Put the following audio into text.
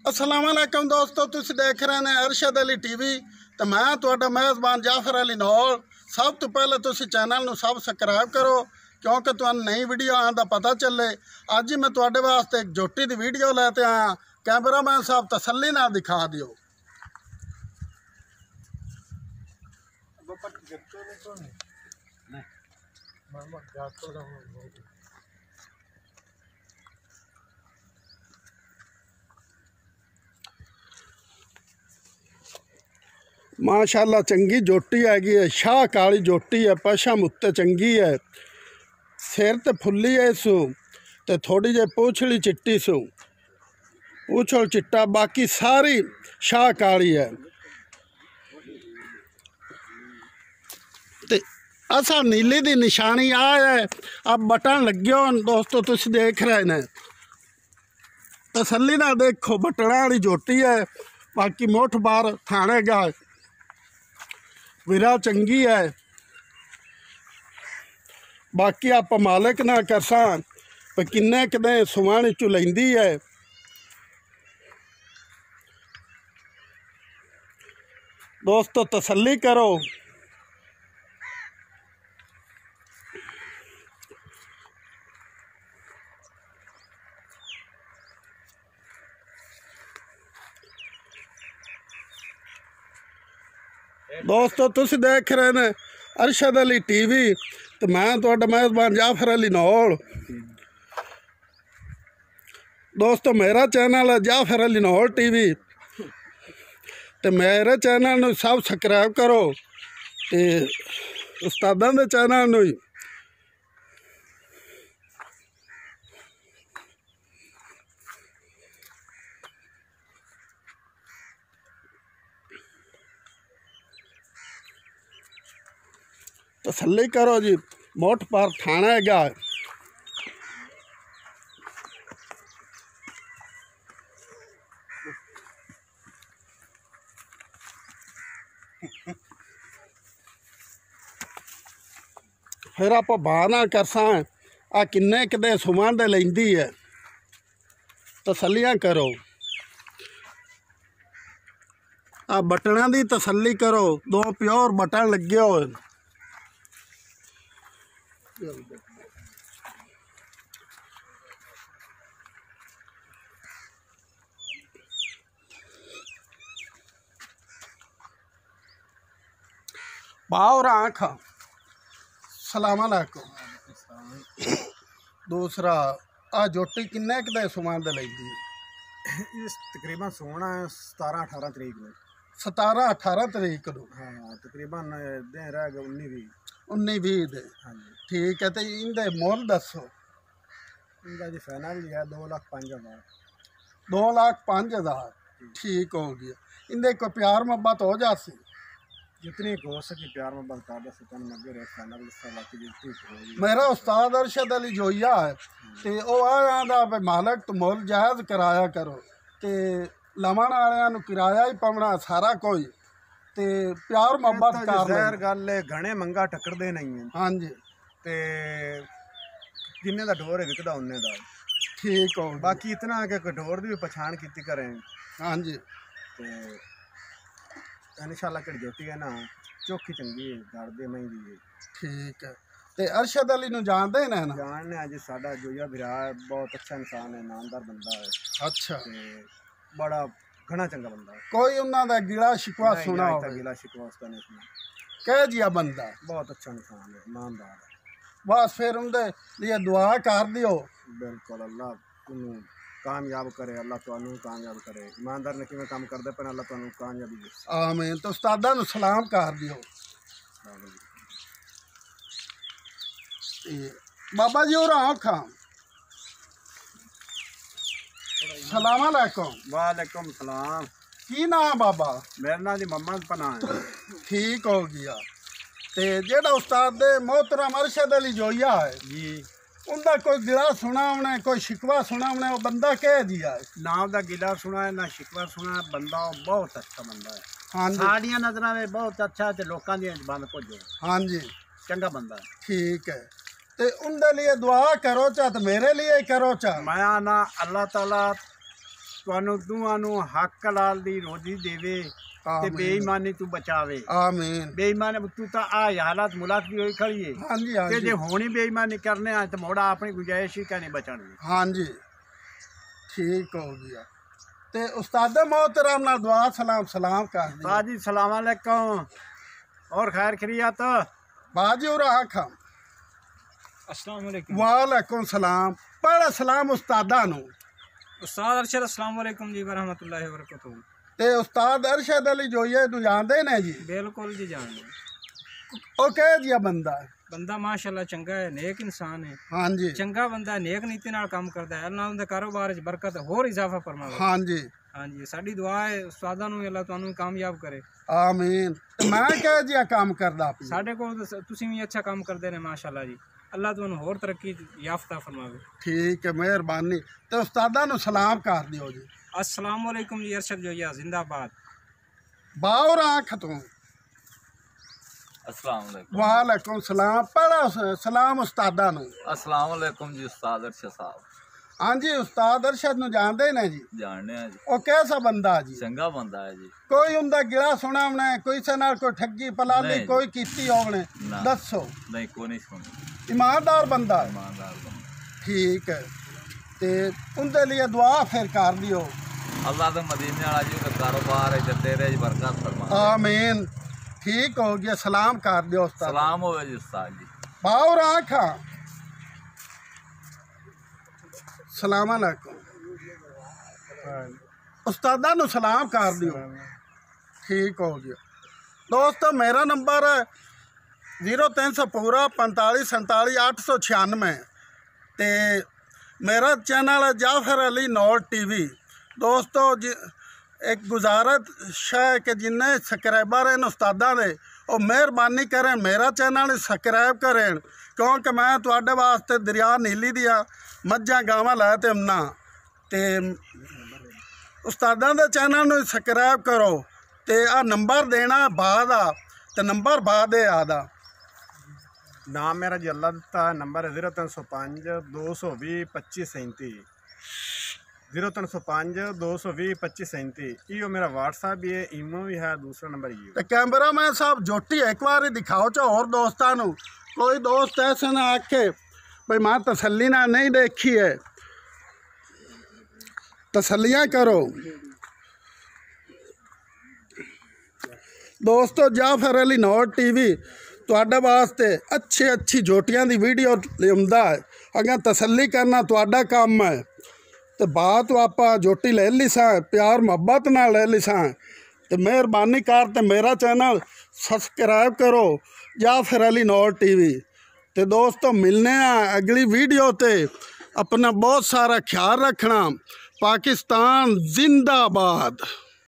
अस्सलाम वालेकुम दोस्तों, तुसीं देख रहे हैं अरशद अली टीवी। तो मैं तुहाडा मेज़बान जाफर अली लाहौर। सब तो पहले तुसीं चैनल नूं सबसक्राइब करो क्योंकि तुहानूं नई वीडियो आने का पता चले। अज मैं तुहाडे वास्ते एक जोटी की वीडियो लैके आया। कैमरामैन साहब तसल्ली नाल दिखा दिओ। माशाअल्लाह चंगी जोटी हैगी है, शाह काली जोटी है, पशम उत्ते चंगी है, सिर ते फुल्ली है इसू ते थोड़ी जी पूछड़ी चिट्टी सू, पूछल चिट्टा, बाकी सारी शाह काली है। ते असा नीली दी निशानी आ है। अब बटन लगे हो दोस्तों, तुम देख रहे हैं, तसल्ली ना देखो, बटना वाली जोटी है। बाकी मुठ बार थाने गा विरा चंगी है। बाकी आप मालिक ना करसा पर किन्ने कदे सुवाण चू लैंदी है। दोस्तों तसल्ली करो। दोस्तों तुसीं देख रहे हैं अरशद अली टीवी। तो मैं तुहाडा मेज़बान जाफर अली लाहौर। दोस्तों मेरा चैनल है जाफर अली लाहौर टीवी। तो मेरे चैनल नूं सबसक्राइब करो ते उस्तादां दे चैनल नूं तसल्ली करो जी। मोठ पर थाना हैगा। फिर आप बहाना करसा आ किन्ने कदे सुमान दे लैंदी है। तसल्लियां करो। आ बटना दी तसल्ली करो, दो प्योर बटन लगे हो। बाहर आँख सलाम अलैकुम। दूसरा आ जोटी किन्ने कदे सुमान दे लैंदी है? इस तकरीबन सोना 17-18 तरीक में। 17-18 तरीक को। हाँ तकरीबन दिन रह गए 19-20 दे। हाँ जी ठीक है। तो इनके मुल दसो। इनका जी फाइनल है 2,05,000। 2,05,000 ठीक हो गया। इनके कोई प्यार मोहब्बत हो जासी? जितनी हो सके प्यार में बता दे सकन मगर है फाइनल बाकी जितनी होगी। मेरा उस्ताद अरशद अली जोइया है। तो वह आंदा भाई मालक तो मुल जायज़ कराया करो। तो लमन वालियां किराया ही पवना सारा कोई। तो प्यार मोहब्बत कर ज़ाहिर गल है घने मंगा टकरदे नहीं है। हाँ जी ते जिन्ने दा डोर है विकदा उन्ने दा। ठीक हो। बाकी इतना है कि डोर दी भी पछाण कीती करें। हाँ जी ते इंशाल्लाह कड़ी जोटी है ना चौखी चंगी है, घर दे मई दी है। ठीक है। तो अरशद अली नूं जानते हैं ना? जानने अज साडा जोया भरा है, बहुत अच्छा इंसान है, ईमानदार बंदा है। अच्छा। बड़ा घना चंगा बंदा है। कोई उन्होंने गिला शिकवा सुना हो? गिला शिकवा उसका नहीं सुना। कह जिया बंदा बहुत अच्छा इंसान है, ईमानदार है। बस फिर उनके लिए दुआ कर दियो। बिल्कुल अल्लाह तुम कामयाब करे, अल्लाह तुहानू कामयाब करे। ईमानदार ने किवें काम करदे पर अल्लाह तुहानू कामयाबी दे। आमीन। तो उस्तादा नूं सलाम कर दियो। बाबा जी और आखा सलाम अलैकुम। वालेकुम सलाम। की नाम बाबा? मेरा नाम जी मोहम्मद पनाह है। ठीक हो गया। ते जेड़ा उस्ताद दे मोहतरम अरशद अली जोइया है जी, उनका कोई गिला सुनावना, कोई शिकवा सुनावना, वो बंदा कह दिया है? नाम का गिला सुना है ना शिकवा सुना है। बंदा बहुत अच्छा बंदा है। हाँ जी साड़ियाँ नजर में बहुत अच्छा है, लोगों की जबान भुजो। हाँ जी चंगा बंदा है। ठीक है। तो उनके लिए दुआ करो चा, तो मेरे लिए करो चा। मैं ना अल्लाह ताला ਤੁਹਾਨੂੰ ਦੋਵਾਂ ਨੂੰ ਹੱਕ ਲਾਲ ਦੀ ਰੋਜ਼ੀ ਦੇਵੇ ਤੇ ਬੇਈਮਾਨੀ ਤੂੰ ਬਚਾਵੇ। ਆਮੀਨ। ਬੇਈਮਾਨੀ ਤੂੰ ਤਾਂ ਆ ਹਾਲਾਤ ਮੁਲਾਕ ਦੀ ਹੋਈ ਖੜੀ ਹੈ। ਹਾਂਜੀ ਤੇ ਹਾਂਜੀ ਜੇ ਹੋਣੀ ਬੇਈਮਾਨੀ ਕਰਨੇ ਆ ਤੇ ਮੋੜਾ ਆਪਣੀ ਗੁੰਜਾਇਸ਼ ਹੀ ਕਹਨੇ ਬਚਣ ਦੀ। ਹਾਂਜੀ ਠੀਕ ਹੋ ਗਿਆ। ਤੇ ਉਸਤਾਦ मोहतरम नाल दुआ सलाम सलाम कर दी। बाजी सलाम अलैकुम और खैर खैरियत बाजी और आखा अस्सलाम वालेकुम। वालेकुम सलाम। बड़ा सलाम उस्तादा नु। उस्ताद अरशद अस्सलाम वालेकुम जी व रहमतुल्लाहि व बरकातहू। ते उस्ताद अरशद अली जोइए तू जानदे ने जी? बिल्कुल जी जान। ओ कह जिया बंदा है? बंदा माशाअल्लाह चंगा है, नेक इंसान है। हाँ जी चंगा बंदा नेक नीति नाल काम करदा है। अल्लाह उनके कारोबार च बरकत होर इजाफा फरमावे। हाँ जी हाँ जी साडी दुआ है उस्तादा नु अल्लाह तुहानू कामयाब करे। आमीन। मैं कह जिया काम करदा अपनी? साडे कोल तुसीं भी अच्छा काम करदे ने माशाअल्लाह जी। अल्लाह तुहानू होर तरक्की याफ्ता फरमावे। ठीक है मेहरबानी। ते उस्तादा नु सलाम कर दियो जी। अस्सलाम वालेकुम जी अरशद जोइया जिंदाबाद। बावर आँख तू। अस्सलाम वालेकुम। वालेकुम सलाम। बड़ा सलाम उस्तादा नु। अस्सलाम वालेकुम जी उस्ताद अरशद साहब। हाँ जी उस्ताद अरशद नु जानदे ने जी? जानने हैं जी। ओ कैसा बंदा जी? चंगा बंदा है जी। कोई उनका गिला सुना हमने कोई से नाल कोई ठगी पलाली नहीं। कोई कीती होने ना। दसो। नहीं को नहीं सुनी। ईमानदार बंदा है। ईमानदार बंदा। ठीक है ते उनके लिए दुआ फिर कर दियो। अल्लाह तो मदीने वाला जी का कारोबार है तेरे जी बरकत फरमा। आमीन। ठीक हो गया। सलाम कर दियो उस्ताद। सलाम हो जी उस्ताद जी। बावर आँखा। सलाम अलैकुम। उस्तादा नु सलाम कर दियो। ठीक हो गया। दोस्तों मेरा नंबर है 0300 पूरा 45 47 896 ते मेरा चैनल है जाफर अली नॉल टीवी। दोस्तों एक गुजारिश है कि जिन्ने सबसक्राइबर हैं उस्तादा दे वो मेहरबानी करें मेरा चैनल सबसक्राइब करें क्योंकि मैं तुहाडे वास्ते दरिया नीली दियां मझां गावां लै ते आउना ते उस्तादा दे चैनल नूं सबसक्राइब करो ते आ नंबर देना बाद आ ते नंबर बाद है आदा। नाम मेरा जी अल्लाह दिता नंबर है 0305 220 25 37 0305 220 25 37। यो मेरा व्हाट्सएप भी है ईमो भी है दूसरा नंबर ये। ते कैमरा मैन साहब जोटी एक बार दिखाओ च और दोस्तां नूं कोई दोस्त ऐसे ना आखे भाई मैं तसल्ली ना नहीं देखी है। तसल्लियाँ करो दोस्तों। जाफर अली नॉट टीवी तुहाडे वास्ते अच्छी जोटियां दी वीडियो लिआउंदा है। अगर तसल्ली करना तुहाडा काम है तो बात आपा जोटी ले ली सा प्यार मुहब्बत ना ले ली सा तो मेहरबानी कर ते मेरा चैनल सब्सक्राइब करो जाफर अली नॉट टीवी। तो दोस्तों मिलने अगली वीडियो ते अपना बहुत सारा ख्याल रखना। पाकिस्तान जिंदाबाद।